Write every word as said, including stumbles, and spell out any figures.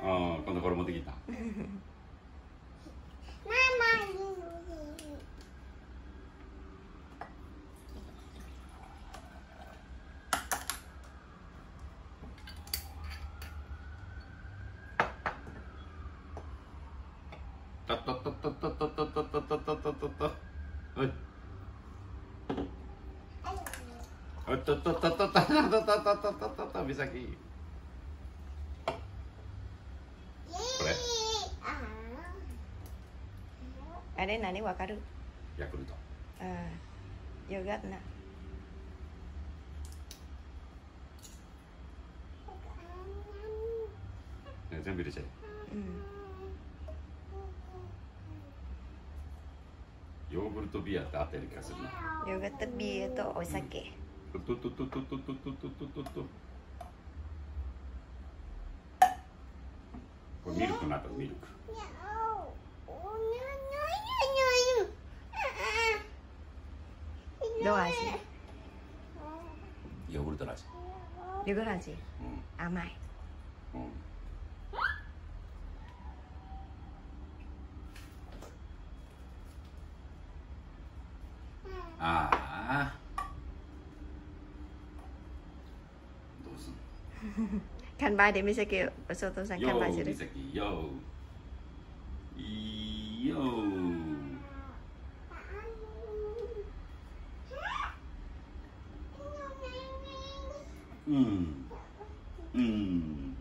ああ、今度これ持ってきた。とっとっとっとっとっとっとっとっとっとっとっとっとっと。はい。おっとっとっとっとっとっとっとっとっとっとっと、美咲。これ。 あれ何わかる？ ヤクルト。 ああ、よかったな。 全部入れちゃえ。 うん。 ヨーグルトビアってあったような気がするな。 ヨーグルトビールとお酒。 とっとっとっとっとっとっとっとっとっとっと。これミルクなったミルク。 どう味？ ヨーグルトの味。 ヨーグルト味。 うん。 甘い。 うん。ああ。どうすんの？ 乾杯で美咲、お父さん乾杯する。 美咲、よー。いいよー。うん。うん。